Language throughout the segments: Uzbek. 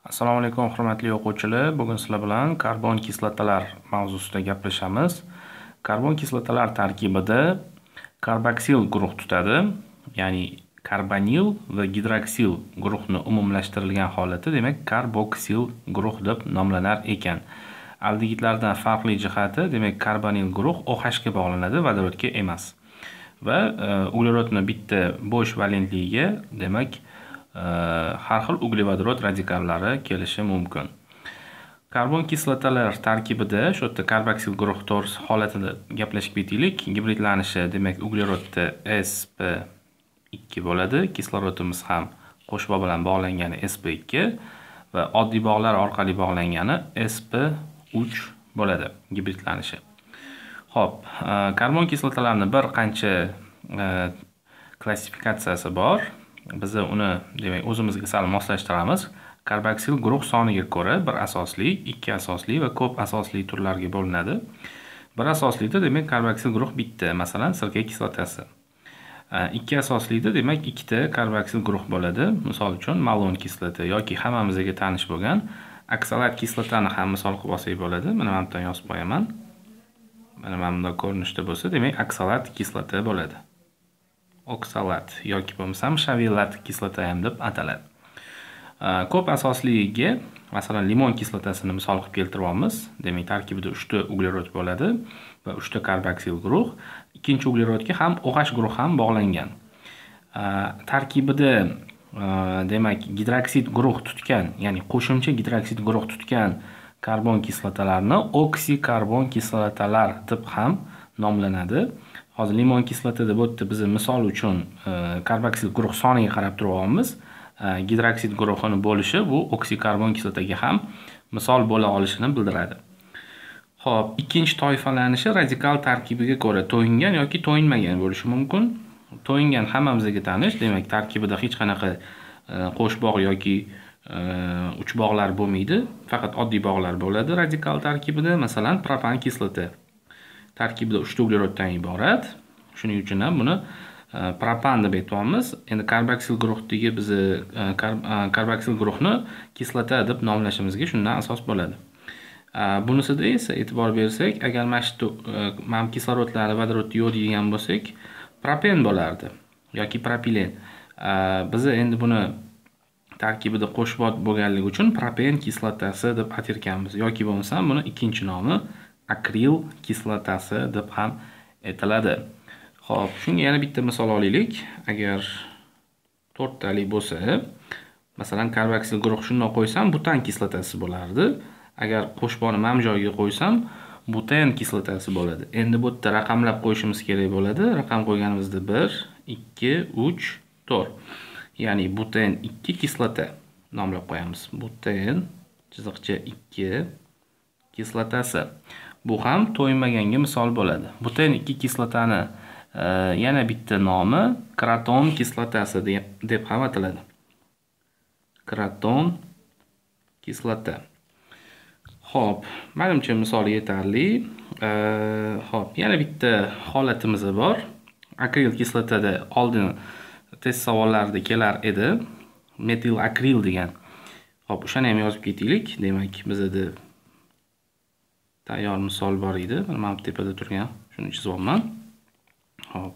Assalomu alaykum hurmatli o'quvchilar. Bugun sizlar bilan karbon kislotalar mavzusida gaplashamiz. Karbon kislotalar tarkibida karboksil guruh tutadi, ya'ni karbonil va gidroksil guruhni umumlashtirilgan holati, demak karboksil guruh deb nomlanar ekan. Aldegiddlardan farqli jihati, demak karbonil guruh OH ga bog'lanadi, vodorodga emas. Va uglerodni bitta bo'sh valentligiga, demak har xil uglevodorod radikallari kelishi mumkin. Karbon kislotalar tarkibida shu yerda karboksil guruh to'g'risida holatini gaplashib ketaylik. Gibridlanishi, demak uglerodda sp2 bo'ladi, kislorodimiz ham qo'shma bilan bog'langani sp2 va oddiy bog'lar orqali bog'langani sp3 bo'ladi gibridlanishi. Xo'p, karbon kislotalarning bir qancha klassifikatsiyasi bor. Biz uni demak o'zimizga sal moslashtiramiz. Karboksil guruh soniga ko'ra bir asosli, ikki asosli va ko'p asosli turlarga bo'linadi. Bir asoslida demak karboksil guruh bitta, masalan sirka kislotasi. Ikki asoslida demak ikkita karboksil guruh bo'ladi. Misol uchun malon kislota yoki hammamizga tanish bo'lgan oksalat kislotani ham misol qilib olsak bo'ladi. Mana bu yerdan yozib qo'yaman. Mana bunday ko'rinishda bo'lsa, demak oksalat kislota bo'ladi. Oksalat yoki bo'lmasam shavillat kislota ham deb ataladi. Ko'p asosliga, masalan limon kislotasini misol qilib keltiryapmiz. Demak tarkibida 3 ta uglerod bo'ladi va 3 ta karboksil guruh. Ikkinchi uglerodga ham OH guruh ham bog'langan. Tarkibida demak gidroksid guruh tutgan, ya'ni qo'shimcha gidroksid guruh tutgan karbon kislotalarni oksikarbon kislotalar deb ham nomlanadi. Hozir limon kislota deb o'tdi, biz misol uchun karboksil guruh soniga qarab turyapmiz. Gidroksid guruhini bo'lishi bu oksikarbon kislotaga ham misol bo'la olishini bildiradi. Xo'p, ikkinchi toifalanishi radikal tarkibiga ko'ra to'yingan yoki to'yinmagan bo'lishi mumkin. To'yingan hammamizga tanish, demak tarkibida hech qanaqa qo'sh bog' yoki uch bog'lar bo'lmaydi, faqat oddiy bog'lar bo'ladi radikal tarkibida. Masalan propan kislota tarkibida 3 ta ugleroddan iborat. Shuning uchun ham buni propan deb aytamiz. Endi karboksil guruhdagi biz karboksil guruhni kislota deb nomlashimizga shundan asos bo'ladi. Bunisida esa e'tibor bersak, agar mana kislorodlarni vodorodda yo'yadigan bo'lsak, propen bo'lardi yoki propilen. Biz endi buni tarkibida qo'shbot bo'lganligi uchun propen kislotasi deb atarkanmiz yoki bo'lmasam buni ikkinchi nomi akril kislotasi deb ham aytiladi. Xo'p, shunga yana bitta misol olaylik. Agar 4 talik bo'lsa, masalan karboksil guruh shunday qo'ysam, butan kislotasi bo'lardi. Agar qo'shboni mana bu joyga qo'ysam, buten kislotasi bo'ladi. Endi bu yerda raqamlab qo'yishimiz kerak bo'ladi. Raqam qo'yganimizda 1, 2, 3, 4. Ya'ni buten 2 kislota nomlab qo'yamiz. Buten chiziqcha 2 kislotasi. Bu ham to'yinmaganga misol bo'ladi. Buten 2 kislotani yana bitta nomi kraton kislotasi deb ham ataladi. Kraton kislota. Xo'p, menimcha misol yetarli. Xo'p, yana bitta holatimiz bor. Akril kislotada oldin test savollarida kelar edi. Metil akril degan. Xo'p, o'shani ham yozib ketaylik. Demak, bizda tayyor misol bor edi. Mana bu tepada turgan. Shuni chizyapman. Xo'p.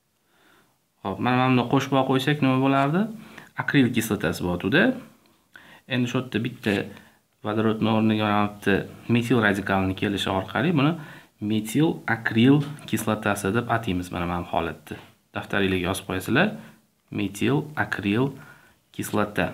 Mana buni qo'shib qo'ysak nima bo'lardi? Akril kislotasi bor-da. Endi shu yerda bitta vodorodning o'rniga metil radikalini kelishi orqali buni metil akril kislotasi deb ataymiz. Mana bu holatda. Daftaringizga yozib qo'yasizlar. Metil akril kislota.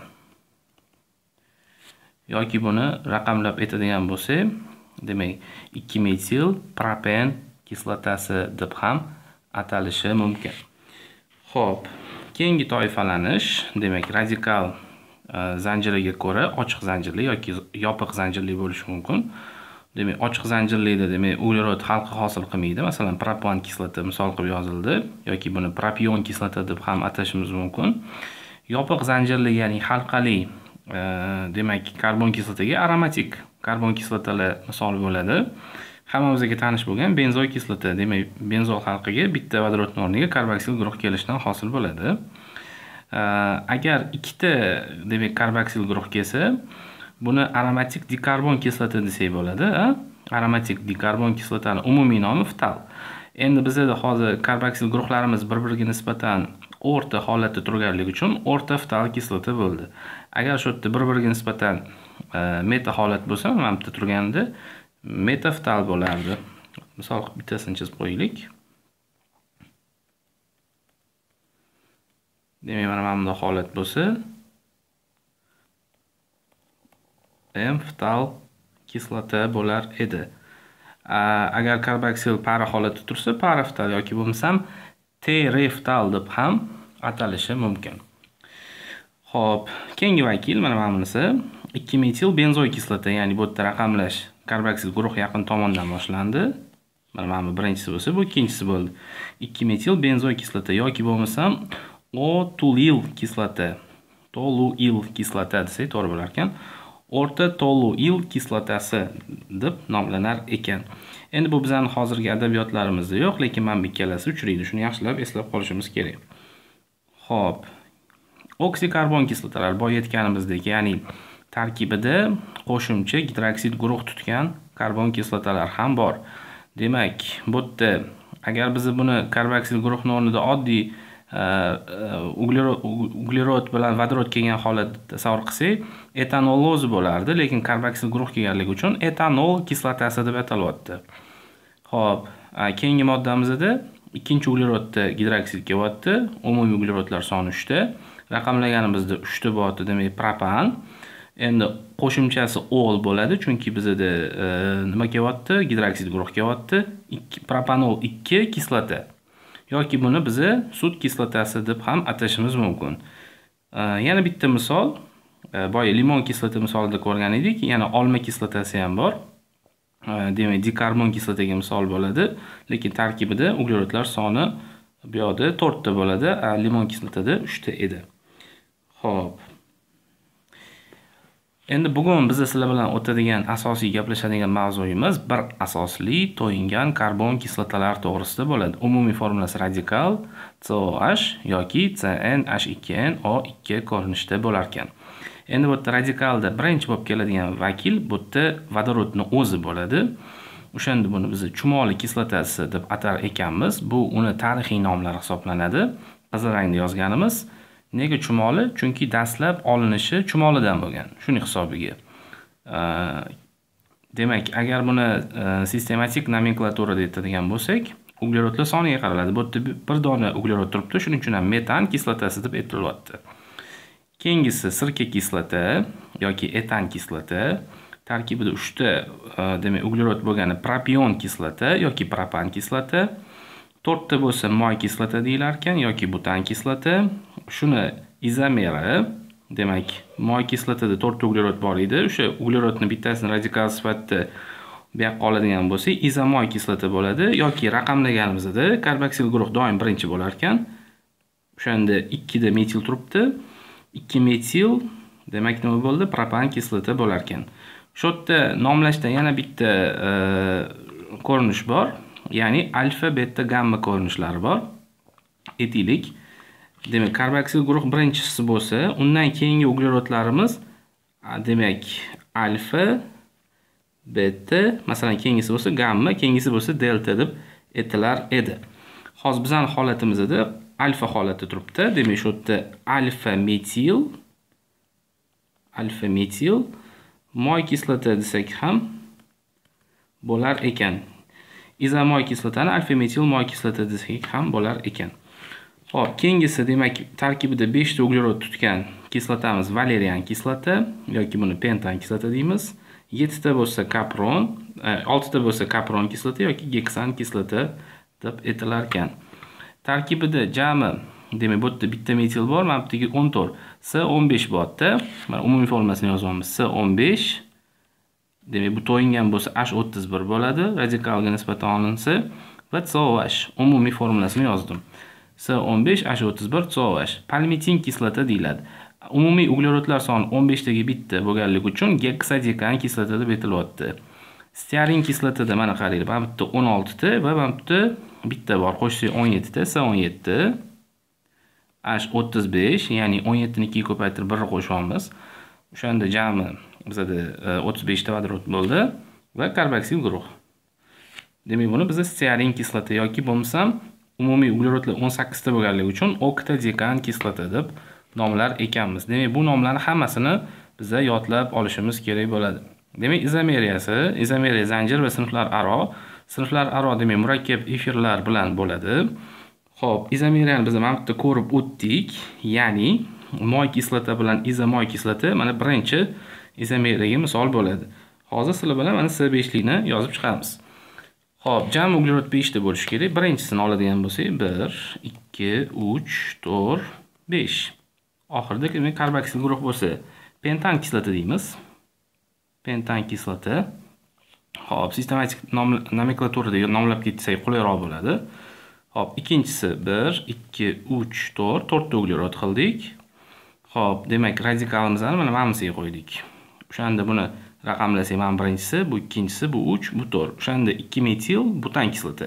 Yoki buni raqamlab aytadigan bo'lsak, demak 2 metil propen kislotasi deb ham atalishi mumkin. Xo'p, keyingi toifalanish, demak radikal zanjiriga ko'ra ochiq zanjirli yoki yopiq zanjirli bo'lishi mumkin. Demak, ochiq zanjirlikda demak uglerod halqa hosil qilmaydi. Masalan, propan kislota misol qilib yozildi yoki buni propion kislota deb ham atashimiz mumkin. Yopiq zanjirli, ya'ni halqali demak karbon kislotaga aromatik karbon kislotalar misol bo'ladi. Hammamizga tanish bo'lgan benzoy kislota, demak benzol halqiga bitta vodorodning o'rniga karboksil guruh kelishidan hosil bo'ladi. Agar ikkita demak karboksil guruh kelsa, buni aromatik dikarbon kislota desak bo'ladi. Aromatik dikarbon kislotani umumiy nomi ftal. Endi bizda hozir karboksil guruhlarimiz bir-biriga nisbatan o'rta holatda turganligi uchun o'rta ftal kislota bo'ldi. Agar shu yerda bir-biriga nisbatan meta holat bo'lsa, mana bu yerda turganda meta ftal bo'lardi. Misol qilib bittasini chizib qo'yaylik. Demak, mana bunday holat bo'lsa, M ftal kislota bo'lar edi. Agar karboksil para holatda tursa, para ftal yoki bo'lmasam T-reftal deb ham atalishi mumkin. Xo'p, keyingi vakil mana bunisi 2-metil benzoy kislota, ya'ni bu yerda raqamlash karboksil guruh yaqin tomondan boshlandi. Mana bu birinchisi bo'lsa, bu ikkinchisi bo'ldi. 2-metil benzoy kislota yoki bo'lmasam O-toluil kislota. Toluil kislota desak to'g'ri bo'lar ekan. O'rta toluil kislotasi deb nomlanar ekan. Endi bu bizning hozirgi adabiyotlarimizda yo'q, lekin mana bu ikkalasi uchraydi. Shuni yaxshilab eslab qolishimiz kerak. Xo'p. Oksikarbon kislotalar boya aytganimizdek, ya'ni tarkibida qo'shimcha gidroksid guruh tutgan karbon kislotalar ham bor. Demak, bu yerda agar biz buni karboksil guruhning o'rnida oddiy uglerod bilan vodorod kelgan holatda tasavvur qilsak, etanoloz bo'lardi, lekin karboksil guruh kelganligi uchun etanol kislotasi deb atalyapti. Xo'p, keyingi moddamizda ikkinchi uglerodda gidroksid kelyapti. Umumiy uglerodlar soni 3 ta. Raqamlaganimizda 3 ta bo'lyapti, demak propan. Endi qo'shimchasi ol bo'ladi, chunki bizda nima kelyapti? Gidroksid guruh kelyapti. Propanol 2 kislota. Yoki buni biz sut kislotasi deb ham atashimiz mumkin. Yana bitta misol, boya limon kislota misolida ko'rgan edik, yana olma kislotasi ham bor. Demak, dikarbon kislotaga misol bo'ladi, lekin tarkibida uglerodlar soni bu yoqda 4 ta bo'ladi, limon kislotada 3 ta edi. Xo'p. Endi bugun biz sizlar bilan o'tadigan asosiy gaplashadigan mavzuyimiz bir asosli to'yingan karbon kislotalar to'g'risida bo'ladi. Umumiy formulasi radikal COH yoki CnH2nO2 ko'rinishda bo'lar ekan. Endi bu yerda radikalda birinchi bo'lib keladigan vakil bu yerda vodorodning o'zi bo'ladi. O'shanda buni biz chumoli kislotasi deb atar ekanmiz. Bu uni tarixiy nomlari hisoblanadi. Qizil rangda yozganimiz. Nega chumoli? Chunki dastlab olinishi chumolidan bo'lgan. Shuning hisobiga. Demak, agar buni sistematik nomenklaturada aytadigan bo'lsak, uglerodlar soniga qaraladi. Bu yerda bir dona uglerod turibdi, shuning uchun ham metan kislotasi deb aytilyapti. Keyingisi sirka kislota yoki etan kislota. Tarkibida 3 ta demak uglerod bo'lgani propion kislota yoki propan kislota. 4 ta bo'lsa moy kislota deyilar ekan yoki butan kislota. Shuni izomeri, demak, moy kislotada 4 ta uglerod bor edi. O'sha uglerodning bittasini radikal sifatida bu yoqqa oladigan bo'lsak, izomoy kislota bo'ladi yoki raqamlaganimizda karboksil guruh doim birinchi bo'lar ekan. O'shanda 2 da metil turibdi. 2 metil, demak nima bo'ldi? Propan kislota bo'lar ekan. Shu yerda nomlashda yana bitta ko'rinish bor. Ya'ni alfa, beta, gamma ko'rinishlari bor. Aytaylik. Demak, karboksil guruh birinchisi bo'lsa, undan keyingi uglerodlarimiz demak, alfa, beta, masalan, keyingisi bo'lsa gamma, keyingisi bo'lsa delta deb aytilar edi. Hozir bizning holatimizda alfa holati turibdi. Demak, shu yerda alfa metil moy kislota desak ham bo'lar ekan. Izomoy kislotani alfa metil moy kislota desak ham bo'lar ekan. Xo'p, keyingisi demak tarkibida 5 ta uglerod tutgan kislotamiz valerian kislota yoki buni pentan kislota deymiz. 7 ta bo'lsa kapron, 6 ta bo'lsa kapron kislota yoki geksan kislota deb aytilar ekan. Tarkibida jami demak bu yerda bitta metil bor, mana bu yerda 14 C15 bo'lyapti. Mana umumiy formulasini yozyapmiz. C15 demak bu to'yingan bo'lsa H31 bo'ladi, radikalga nisbatan olinsa va COH umumiy formulasini yozdim. C15 H31 COH palmitin kislota deyiladi. Umumiy uglerodlar soni 15 taga bitta bo'lganligi uchun geksadekan kislota deb aytilyapti. Stearin kislotada mana qaraylik, mana bu yerda 16 ta va mana bu yerda bitta bor, qo'shsak 17 ta, C17 H35, ya'ni 17 ni 2 ga ko'paytirib 1 qo'shamiz. O'shanda jami bizada 35 ta vodorod bo'ldi va karboksil guruh. Demak, buni biz stearin kislota yoki bo'lmasam umumiy uglerodlar 18 ta bo'lganligi uchun oktadekan kislota deb nomlar ekanmiz. Demak, bu nomlarni hammasini biza yodlab olishimiz kerak bo'ladi. Demak, izomeriya zanjir va sinflar aro demak murakkab efirlar bilan bo'ladi. Xo'p, izomeriyani biz mana bu yerda ko'rib o'tdik. Ya'ni moy kislota bilan izomoy kislota mana birinchi izomeriyaga misol bo'ladi. Hozir sizlar bilan mana C5likni yozib chiqamiz. Xo'p, jami uglerod 5 ta bo'lishi kerak. Birinchisini oladigan bo'lsak, 1, 2, 3, 4, 5. Oxirida demak karboksil guruh bo'lsa, pentan kislota deymiz. Pentan kislota. Xo'p, sistematik nomenklaturada nomlab ketsak qulayroq bo'ladi. Xo'p, ikkinchisi 1, 2, 3, 4, 4 ta uglerod qildik. Xo'p, demak radikalimizni mana bunisiga qo'ydik. O'shanda buni raqamlasak, mana birinchisi, bu ikkinchisi, bu 3, bu 4. O'shanda 2 metil butan kislota.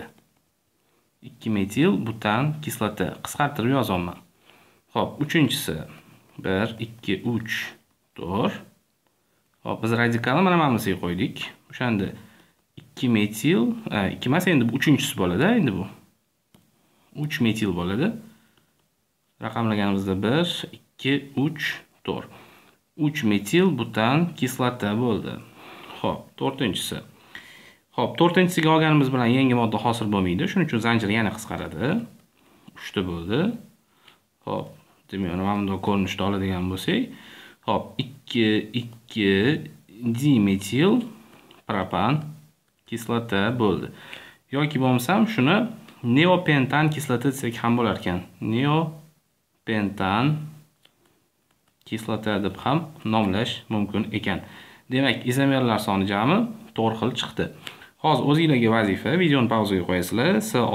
2 metil butan kislota qisqartirib yozaman. Xo'p, uchinchisi 1, 2, 3, 4. Xo'p, biz radikalni mana bunisiga qo'ydik. O'shanda 2 metil, 2 emas, endi bu uchinchisi bo'ladi, endi bu 3 metil bo'ladi. Raqamlaganimizda 1, 2, 3, 4. 3 metil butan kislota bo'ldi. Xo'p, to'rtinchisi. Xo'p, to'rtinchisiga olganimiz bilan yangi modda hosil bo'lmaydi. Shuning uchun zanjir yana qisqaradi. 3 ta bo'ldi. Xo'p, demak, mana bunday ko'rinishda oladigan bo'lsak, xo'p, 2 dimetil propan kislota bo'ldi. Yoki bo'lmasam shuni neopentan kislota desak ham bo'lar ekan. Neopentan kislota deb ham nomlash mumkin ekan. Demak, izomerlar soni jami 4 xil chiqdi. Hozir o'zingizlarga vazifa, videoni pauzaga qo'yasizlar.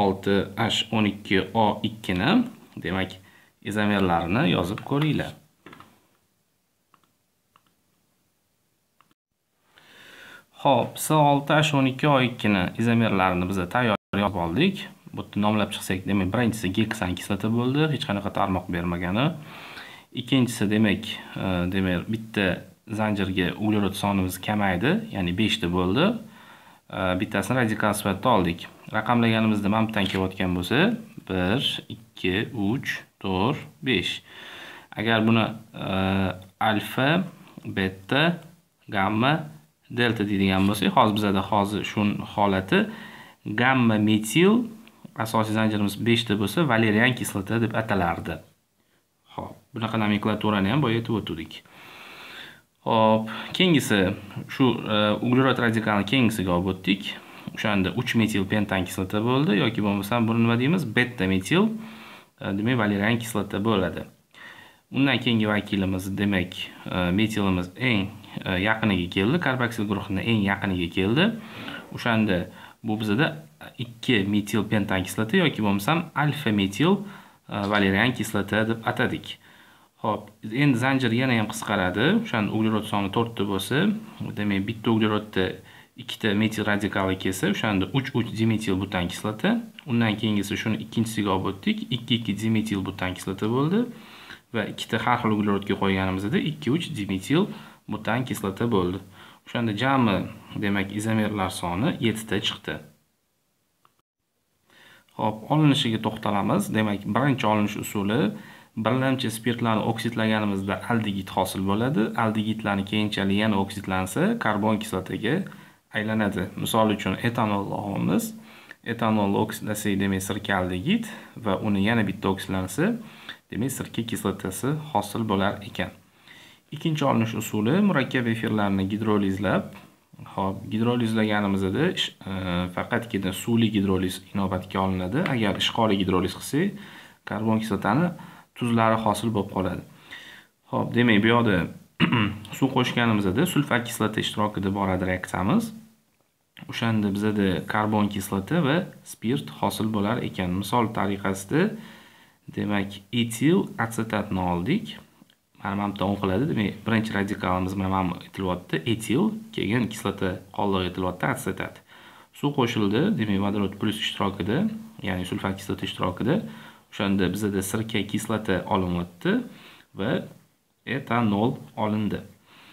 C6H12O2 ni, demak, izomerlarini yozib ko'ringlar. Xo'p, C6H12O2 ni izomerlarini biz tayyor yozib oldik. Bu yerda nomlab chiqsak, demak, birinchisi geksan kislota bo'ldi, hech qanaqa tarmoq bermagani. Ikkinchisi demak, bitta zanjirga uglerod sonimiz kamaydi, ya'ni 5 ta bo'ldi. Bittasini radikal sifatida oldik. Raqamlaganimizda mana bundan kelayotgan bo'lsa, 1, 2, 3, 4, 5. Agar buni alfa, beta, gamma, delta deydigan bo'lsak, hozir bizada shu holati gamma metil asosiy zanjirimiz 5 ta bo'lsa, valerian kislota deb atalardi. Xo'p, bunaqa nomenklaturani ham boya aytib o'tdik. Xo'p, keyingisi shu uglerod radikalini keyingisiga olib o'tdik. O'shanda 3 metil pentan kislota bo'ldi yoki bo'lmasam buni nima deymiz? Beta metil, demak valerian kislota bo'ladi. Undan keyingi vakilimiz demak metilimiz eng yaqiniga keldi, karboksil guruhining eng yaqiniga keldi. O'shanda bu bizada 2 metil pentan kislota yoki bo'lmasam alfa metil valerian kislota deb atadik. Xo'p, endi zanjir yana ham qisqaradi. O'shanda uglerod soni 4 ta bo'lsa, demak bitta uglerodda 2 ta metil radikali kelsa, o'shanda 3 dimetil butan kislota. Undan keyingisi shuni ikkinchisiga olib o'tdik. 2 dimetil butan kislota bo'ldi va ikkita har xil uglerodga qo'yganimizda 2 dimetil butan kislota bo'ldi. O'shanda jami demak izomerlar soni 7 ta chiqdi. Xo'p, olinishiga to'xtalamiz. Demak, birinchi olinish usuli birlamchi spirtlarni oksidlaganimizda aldegid hosil bo'ladi. Aldegidlarni keyinchalik yana oksidlansa, karbon kislotaga aylanadi. Misol uchun etanol olamiz. Etanol oksidlasak, demak, sirka aldegid va uni yana bitta oksidlansa, demak, sirka kislotasi hosil bo'lar ekan. Ikkinchi olinish usuli murakkab efirlarni gidrolizlab, xo'p, gidrolizlaganimizda faqatgina suvli gidroliz inobatga olinadi. Agar ishqoli gidroliz qilsak, karbon kislotani tuzlari hosil bo'lib qoladi. Xo'p, demak, bu yoqda suv qo'shganimizda sulfat kislota ishtirokida boradi reaksiyamiz. O'shanda bizada karbon kislota va spirt hosil bo'lar ekan. Misol tariqasida demak, etil asetatni oldik. Mana bu yerda qiladi. Demak, birinchi radikalimiz mana bu aytilyapti, etil, keyin kislota qoldig'i aytilyapti, asetat. Suv qo'shildi, demak, vodorod plus ishtirokida, ya'ni sulfat kislota ishtirokida. O'shanda bizada sirka kislota olinyapti va etanol olindi.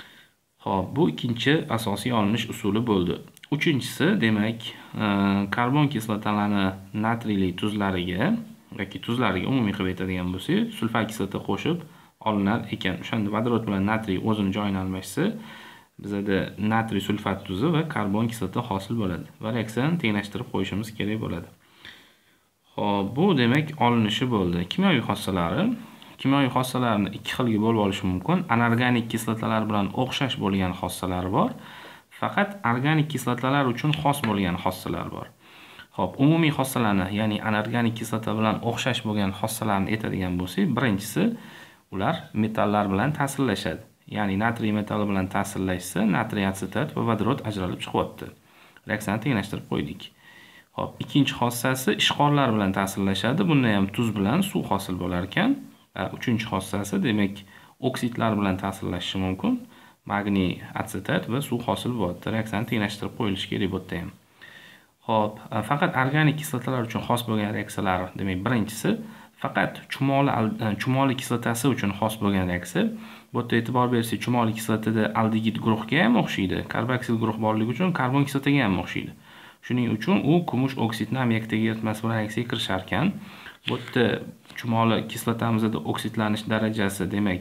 Xo'p, bu ikkinchi asosiy olinish usuli bo'ldi. Uchinchisi, demak, karbon kislotalarni natriyli tuzlariga yoki tuzlariga umumiy qilib aytadigan bo'lsak, sulfat kislota qo'shib olinar ekan. O'shanda vodorod bilan natriy o'zini joyini almashsa, bizada natriy sulfat tuzi va karbon kislota hosil bo'ladi va reaksiyani tenglashtirib qo'yishimiz kerak bo'ladi. Xo'p, bu demak olinishi bo'ldi. Kimyoviy xossalari. Kimyoviy xossalarni ikki xilga bo'lib olish mumkin. Anorganik kislotalar bilan o'xshash bo'lgan xossalar bor. Faqat organik kislotalar uchun xos bo'lgan xossalar bor. Xo'p, umumiy xossalarni, ya'ni anorganik kislota bilan o'xshash bo'lgan xossalarni aytadigan bo'lsak, birinchisi ular metallar bilan ta'sirlashadi. Ya'ni natriy metali bilan ta'sirlashsa, natriy asetat va vodorod ajralib chiqyapti. Reaksiyani tenglashtirib qo'ydik. Xo'p, ikkinchi xossasi ishqorlar bilan ta'sirlashadi. Bunda ham tuz bilan suv hosil bo'lar ekan. Uchinchi xossasi demak oksidlar bilan ta'sirlashishi mumkin. Magniy asetat va suv hosil bo'lyapti. Reaksiyani tenglashtirib qo'yilishi kerak bu yerda ham. Xo'p, faqat organik kislotalar uchun xos bo'lgan reaksiyalar, demak birinchisi faqat chumoli kislotasi uchun xos bo'lgan reaksiya. Bu yerda e'tibor bersak, chumoli kislotada aldegid guruhga ham o'xshaydi. Karboksil guruh borligi uchun karbon kislotaga ham o'xshaydi. Shuning uchun u kumush oksidni ammiakdagi eritmasi bilan reaksiyaga kirishar ekan. Bu yerda chumoli kislotamizda oksidlanish darajasi demak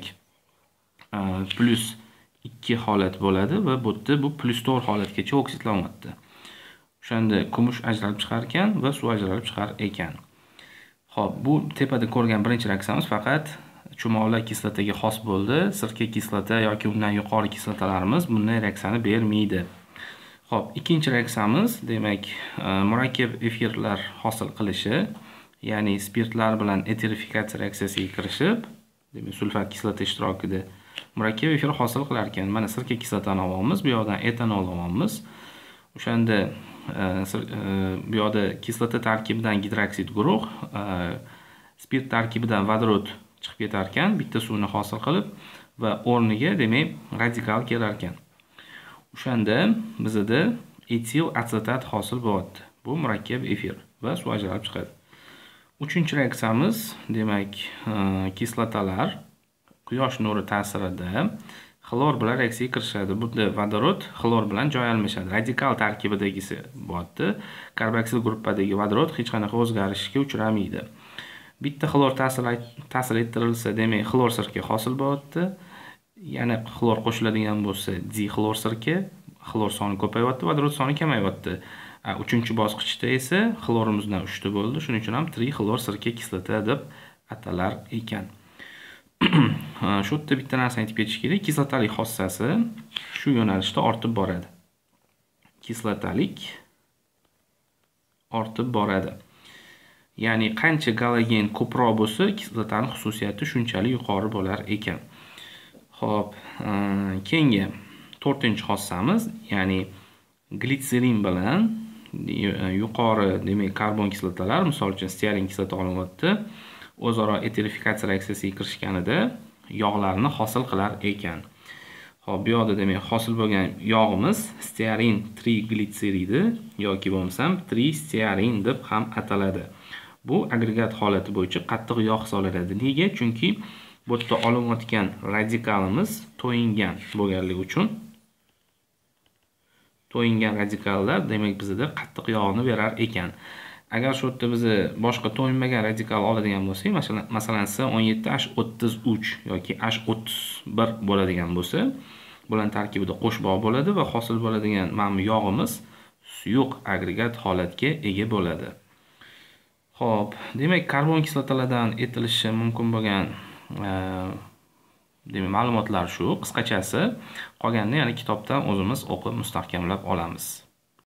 +2 holat bo'ladi va bu yerda bu +4 holatgacha oksidlanyapti. O'shanda kumush ajralib chiqar ekan va suv ajralib chiqar ekan. Xo'p, bu tepada ko'rgan birinchi reaksiyamiz faqat chumoli kislotaga xos bo'ldi. Sirka kislota yoki undan yuqori kislotalarimiz bunday reaksiyani bermaydi. Xo'p, ikkinchi reaksiyamiz demak murakkab efirlar hosil qilishi, ya'ni spirtlar bilan eterifikatsiya reaksiyasiga kirishib, demak sulfat kislota ishtirokida murakkab efir hosil qilar ekan. Mana sirka kislotani olamiz, bu yoqdan etanol olamiz. O'shanda bu yoqda kislota tarkibidan gidroksid guruh, spirt tarkibidan vodorod chiqib ketar ekan, bitta suvni hosil qilib va o'rniga demak radikal kelar ekan. O'shanda bizda etil asetat hosil bo'lyapti. Bu murakkab efir va suv ajralib chiqadi. Uchinchi reaksiyamiz demak kislotalar quyosh nuri ta'sirida xlor bilan reaksiyaga kirishadi. Bunda vodorod xlor bilan joy almashadi. Radikal tarkibidagisi bo'lyapti. Karboksil gruppadagi vodorod hech qanaqa o'zgarishga uchramaydi. Bitta xlor ta'sir ettirilsa, demak xlor sirka hosil bo'lyapti. Yana xlor qo'shiladigan bo'lsa, dixlor sirka, xlor soni ko'payyapti, vodorod soni kamayyapti. Uchinchi bosqichda esa xlorimizdan 3 ta bo'ldi. Shuning uchun ham trixlor sirka kislota deb atalar ekan. Shu yerda bitta narsani aytib ketish kerak. Kislotalik xossasi shu yo'nalishda ortib boradi. Kislotalik ortib boradi. Ya'ni qancha galogen ko'proq bo'lsa, kislotaning xususiyati shunchalik yuqori bo'lar ekan. Xo'p, keyingi 4-xossamiz, ya'ni glitserin bilan yuqori demak karbon kislotalar, misol uchun stearin kislota olinyapti, o'zaro eterifikatsiya reaksiyasiga kirishganida yog'larni hosil qilar ekan. Xo'p, bu yoqda demak hosil bo'lgan yog'imiz stearin triglitseridi yoki bo'lmasam tristearin deb ham ataladi. Bu agregat holati bo'yicha qattiq yog' hisoblanadi. Nega? Chunki bu yerda olinayotgan radikalimiz to'yingan bo'lganligi uchun to'yingan radikallar demak bizda qattiq yog'ni berar ekan. Agar shu yerda biz boshqa to'yinmagan radikal oladigan bo'lsak, masalan C17H33 yoki H31 bo'ladigan bo'lsa, bular tarkibida qo'shbog' bo'ladi va hosil bo'ladigan mana bu yog'imiz suyuq agregat holatga ega bo'ladi. Xo'p, demak karbon kislotalardan aytilishi mumkin bo'lgan demak ma'lumotlar shu qisqachasi. Qolganini yana kitobdan o'zimiz o'qib mustahkamlab olamiz.